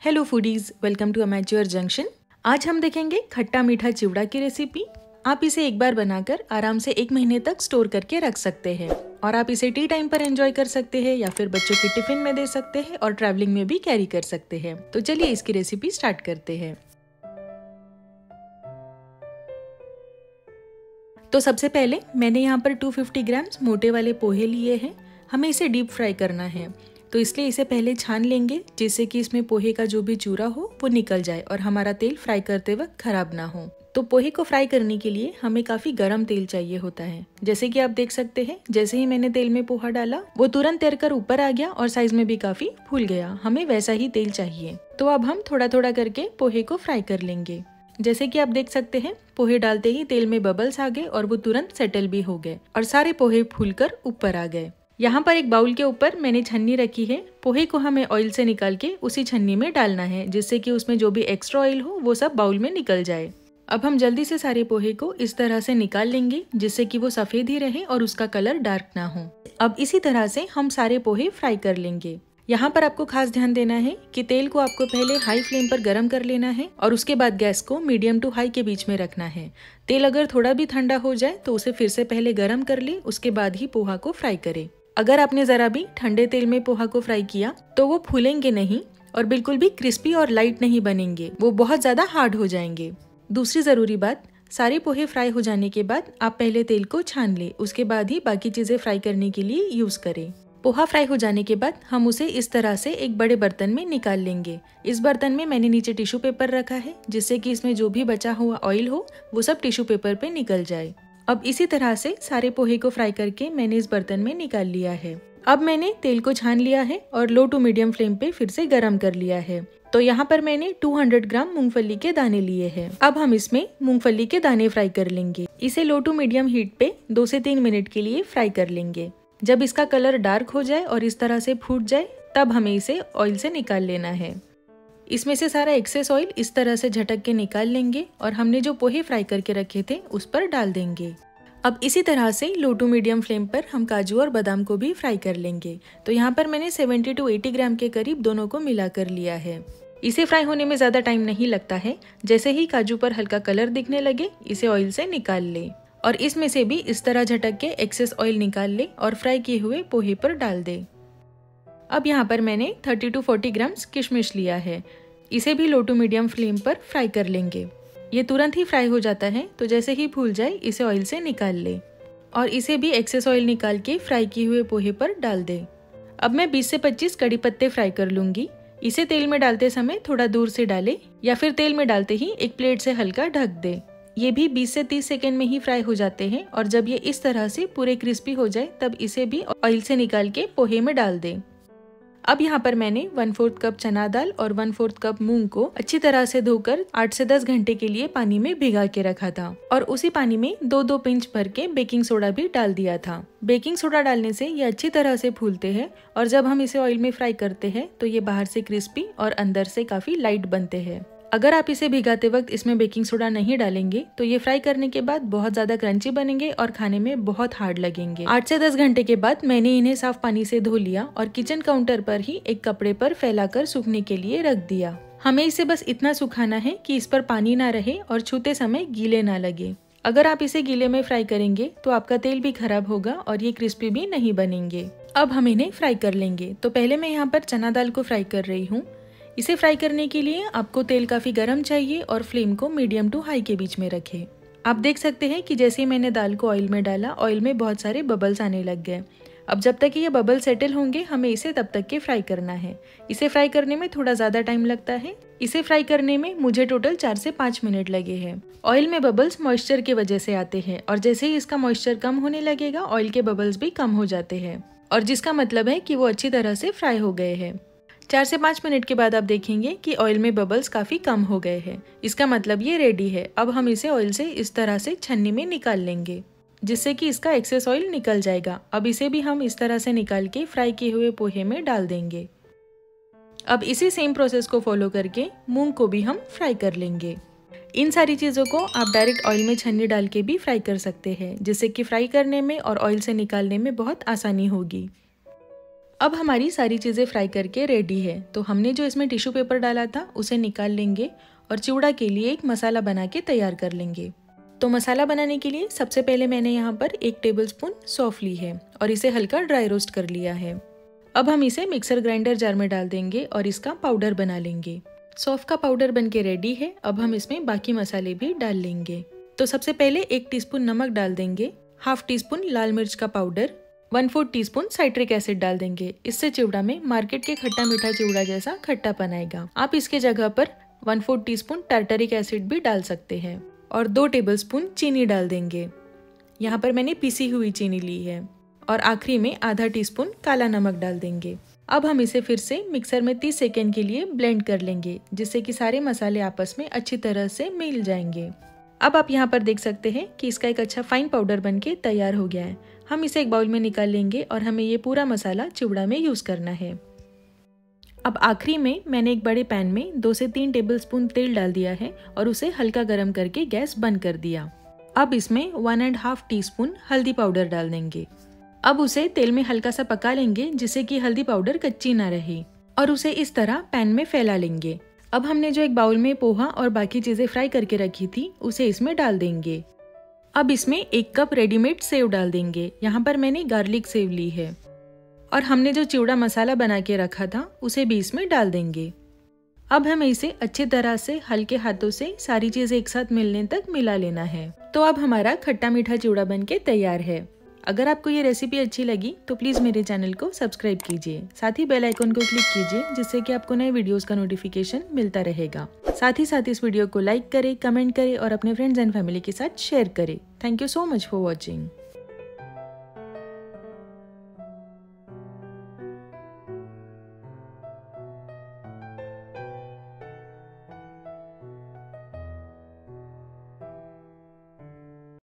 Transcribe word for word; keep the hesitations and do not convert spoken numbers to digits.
Hello foodies, welcome to Amateur Junction. आज हम देखेंगे खट्टा मीठा चिवड़ा की रेसिपी। आप इसे एक बार बनाकर आराम से एक महीने तक स्टोर करके रख सकते हैं और आप इसे टी टाइम पर एंजॉय कर सकते हैं या फिर बच्चों के टिफिन में दे सकते हैं और ट्रैवलिंग में भी कैरी कर सकते हैं। तो चलिए इसकी रेसिपी स्टार्ट करते हैं। तो सबसे पहले मैंने यहाँ पर दो सौ पचास ग्राम्स मोटे वाले पोहे लिए हैं। हमें इसे डीप फ्राई करना है, तो इसलिए इसे पहले छान लेंगे जिससे कि इसमें पोहे का जो भी चूरा हो वो निकल जाए और हमारा तेल फ्राई करते वक्त खराब ना हो। तो पोहे को फ्राई करने के लिए हमें काफी गर्म तेल चाहिए होता है। जैसे कि आप देख सकते हैं, जैसे ही मैंने तेल में पोहा डाला वो तुरंत तैरकर ऊपर आ गया और साइज में भी काफी फूल गया। हमें वैसा ही तेल चाहिए। तो अब हम थोड़ा थोड़ा करके पोहे को फ्राई कर लेंगे। जैसे कि आप देख सकते हैं, पोहे डालते ही तेल में बबल्स आ गए और वो तुरंत सेटल भी हो गए और सारे पोहे फूलकर ऊपर आ गए। यहाँ पर एक बाउल के ऊपर मैंने छन्नी रखी है। पोहे को हमें ऑयल से निकाल के उसी छन्नी में डालना है जिससे कि उसमें जो भी एक्स्ट्रा ऑयल हो वो सब बाउल में निकल जाए। अब हम जल्दी से सारे पोहे को इस तरह से निकाल लेंगे जिससे कि वो सफेद ही रहे और उसका कलर डार्क ना हो। अब इसी तरह से हम सारे पोहे फ्राई कर लेंगे। यहाँ पर आपको खास ध्यान देना है कि तेल को आपको पहले हाई फ्लेम पर गर्म कर लेना है और उसके बाद गैस को मीडियम टू हाई के बीच में रखना है। तेल अगर थोड़ा भी ठंडा हो जाए तो उसे फिर से पहले गर्म कर ले, उसके बाद ही पोहा को फ्राई करे। अगर आपने जरा भी ठंडे तेल में पोहा को फ्राई किया तो वो फूलेंगे नहीं और बिल्कुल भी क्रिस्पी और लाइट नहीं बनेंगे, वो बहुत ज्यादा हार्ड हो जाएंगे। दूसरी जरूरी बात, सारे पोहे फ्राई हो जाने के बाद आप पहले तेल को छान ले, उसके बाद ही बाकी चीजें फ्राई करने के लिए यूज करें। पोहा फ्राई हो जाने के बाद हम उसे इस तरह से एक बड़े बर्तन में निकाल लेंगे। इस बर्तन में मैंने नीचे टिश्यू पेपर रखा है जिससे कि इसमें जो भी बचा हुआ ऑयल हो वो सब टिश्यू पेपर पे निकल जाए। अब इसी तरह से सारे पोहे को फ्राई करके मैंने इस बर्तन में निकाल लिया है। अब मैंने तेल को छान लिया है और लो टू मीडियम फ्लेम पे फिर से गरम कर लिया है। तो यहाँ पर मैंने दो सौ ग्राम मूंगफली के दाने लिए हैं। अब हम इसमें मूंगफली के दाने फ्राई कर लेंगे। इसे लो टू मीडियम हीट पे दो से तीन मिनट के लिए फ्राई कर लेंगे। जब इसका कलर डार्क हो जाए और इस तरह से फूट जाए तब हमें इसे ऑयल से निकाल लेना है। इसमें से सारा एक्सेस ऑयल इस तरह से झटक के निकाल लेंगे और हमने जो पोहे फ्राई करके रखे थे उस पर डाल देंगे। अब इसी तरह से लो टू मीडियम फ्लेम पर हम काजू और बादाम को भी फ्राई कर लेंगे। तो यहाँ पर मैंने सत्तर टू अस्सी ग्राम के करीब दोनों को मिला कर लिया है। इसे फ्राई होने में ज्यादा टाइम नहीं लगता है। जैसे ही काजू पर हल्का कलर दिखने लगे इसे ऑयल से निकाल ले और इसमें से भी इस तरह झटक के एक्सेस ऑयल निकाल ले और फ्राई किए हुए पोहे पर डाल दे। अब यहाँ पर मैंने तीस टू चालीस ग्राम्स किशमिश लिया है। इसे भी लो टू मीडियम फ्लेम पर फ्राई कर लेंगे। ये तुरंत ही फ्राई हो जाता है, तो जैसे ही फूल जाए इसे ऑयल से निकाल ले और इसे भी एक्सेस ऑयल निकाल के फ्राई किए हुए पोहे पर डाल दे। अब मैं बीस से पच्चीस कड़ी पत्ते फ्राई कर लूंगी। इसे तेल में डालते समय थोड़ा दूर से डाले या फिर तेल में डालते ही एक प्लेट से हल्का ढक दे। ये भी बीस से तीस सेकेंड में ही फ्राई हो जाते हैं और जब ये इस तरह से पूरे क्रिस्पी हो जाए तब इसे भी ऑयल से निकाल के पोहे में डाल दे। अब यहाँ पर मैंने वन फोर्थ कप चना दाल और वन फोर्थ कप मूंग को अच्छी तरह से धोकर आठ से दस घंटे के लिए पानी में भिगा के रखा था और उसी पानी में दो दो पिंच भर के बेकिंग सोडा भी डाल दिया था। बेकिंग सोडा डालने से ये अच्छी तरह से फूलते हैं और जब हम इसे ऑयल में फ्राई करते हैं तो ये बाहर से क्रिस्पी और अंदर से काफी लाइट बनते हैं। अगर आप इसे भिगाते वक्त इसमें बेकिंग सोडा नहीं डालेंगे तो ये फ्राई करने के बाद बहुत ज्यादा क्रंची बनेंगे और खाने में बहुत हार्ड लगेंगे। आठ से दस घंटे के बाद मैंने इन्हें साफ पानी से धो लिया और किचन काउंटर पर ही एक कपड़े पर फैलाकर सूखने के लिए रख दिया। हमें इसे बस इतना सुखाना है कि इस पर पानी ना रहे और छूते समय गीले ना लगे। अगर आप इसे गीले में फ्राई करेंगे तो आपका तेल भी खराब होगा और ये क्रिस्पी भी नहीं बनेंगे। अब हम इन्हें फ्राई कर लेंगे। तो पहले मैं यहाँ पर चना दाल को फ्राई कर रही हूँ। इसे फ्राई करने के लिए आपको तेल काफी गर्म चाहिए और फ्लेम को मीडियम टू हाई के बीच में रखें। आप देख सकते हैं कि जैसे ही मैंने दाल को ऑयल में डाला, ऑयल में बहुत सारे बबल्स आने लग गए। अब जब तक ये बबल सेटल होंगे हमें इसे तब तक के फ्राई करना है। इसे फ्राई करने में थोड़ा ज्यादा टाइम लगता है। इसे फ्राई करने में मुझे टोटल चार से पाँच मिनट लगे हैं। ऑयल में बबल्स मॉइस्चर की वजह से आते हैं और जैसे ही इसका मॉइस्चर कम होने लगेगा ऑयल के बबल्स भी कम हो जाते हैं और जिसका मतलब है कि वो अच्छी तरह से फ्राई हो गए हैं। चार से पाँच मिनट के बाद आप देखेंगे कि ऑयल में बबल्स काफी कम हो गए हैं। इसका मतलब ये रेडी है। अब हम इसे ऑयल से इस तरह से छन्नी में निकाल लेंगे जिससे कि इसका एक्सेस ऑयल निकल जाएगा। अब इसे भी हम इस तरह से निकाल के फ्राई किए हुए पोहे में डाल देंगे। अब इसी सेम प्रोसेस को फॉलो करके मूंग को भी हम फ्राई कर लेंगे। इन सारी चीजों को आप डायरेक्ट ऑयल में छन्नी डाल के भी फ्राई कर सकते हैं जिससे कि फ्राई करने में और ऑयल से निकालने में बहुत आसानी होगी। अब हमारी सारी चीज़ें फ्राई करके रेडी है। तो हमने जो इसमें टिश्यू पेपर डाला था उसे निकाल लेंगे और चिवड़ा के लिए एक मसाला बना के तैयार कर लेंगे। तो मसाला बनाने के लिए सबसे पहले मैंने यहाँ पर एक टेबलस्पून सौंफ ली है और इसे हल्का ड्राई रोस्ट कर लिया है। अब हम इसे मिक्सर ग्राइंडर जार में डाल देंगे और इसका पाउडर बना लेंगे। सौंफ का पाउडर बनके रेडी है। अब हम इसमें बाकी मसाले भी डाल लेंगे। तो सबसे पहले एक टीस्पून नमक डाल देंगे, हाफ टी स्पून लाल मिर्च का powder, one fourth teaspoon citric acid डाल देंगे। इससे चिवड़ा में मार्केट के खट्टा मीठा चिवड़ा जैसा खट्टापन आएगा। आप इसके जगह पर one fourth teaspoon tartaric acid भी डाल सकते हैं और दो टेबलस्पून चीनी डाल देंगे। यहाँ पर मैंने पीसी हुई चीनी ली है और आखिरी में आधा टीस्पून काला नमक डाल देंगे। अब हम इसे फिर से मिक्सर में तीस सेकेंड के लिए ब्लेंड कर लेंगे, जिससे कि सारे मसाले आपस में अच्छी तरह से मिल जाएंगे। अब आप यहाँ पर देख सकते हैं कि इसका एक अच्छा फाइन पाउडर बनके तैयार हो गया है। हम इसे एक बाउल में निकाल लेंगे और हमें ये पूरा मसाला चिवड़ा में यूज करना है। अब आखिरी में मैंने एक बड़े पैन में दो से तीन टेबलस्पून तेल डाल दिया है और उसे हल्का गर्म करके गैस बंद कर दिया। अब इसमें one and half teaspoon हल्दी पाउडर डाल देंगे। अब उसे तेल में हल्का सा पका लेंगे, जिससे कि हल्दी पाउडर कच्ची ना रहे, और उसे इस तरह पैन में फैला लेंगे। अब हमने जो एक बाउल में पोहा और बाकी चीजें फ्राई करके रखी थी उसे इसमें डाल देंगे। अब इसमें एक कप रेडीमेड सेव डाल देंगे। यहाँ पर मैंने गार्लिक सेव ली है और हमने जो चिवड़ा मसाला बना के रखा था उसे भी इसमें डाल देंगे। अब हमें इसे अच्छी तरह से हल्के हाथों से सारी चीजें एक साथ मिलने तक मिला लेना है। तो अब हमारा खट्टा मीठा चिवड़ा बनके तैयार है। अगर आपको ये रेसिपी अच्छी लगी तो प्लीज़ मेरे चैनल को सब्सक्राइब कीजिए, साथ ही बेल आइकन को क्लिक कीजिए, जिससे कि आपको नए वीडियोस का नोटिफिकेशन मिलता रहेगा। साथ ही साथ इस वीडियो को लाइक करें, कमेंट करें और अपने फ्रेंड्स एंड फैमिली के साथ शेयर करें। Thank you so much for watching.